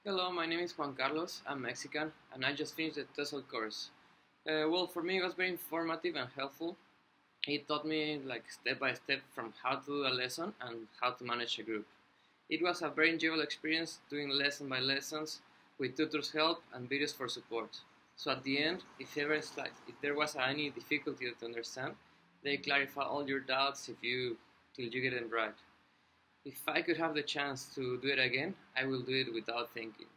Hello, my name is Juan Carlos. I'm Mexican and I just finished the TESOL course. Well, for me it was very informative and helpful. It taught me like step by step from how to do a lesson and how to manage a group. It was a very enjoyable experience doing lesson by lessons with tutors' help and videos for support. So at the end, if there was any difficulty to understand, they clarify all your doubts till you get them right. If I could have the chance to do it again, I will do it without thinking.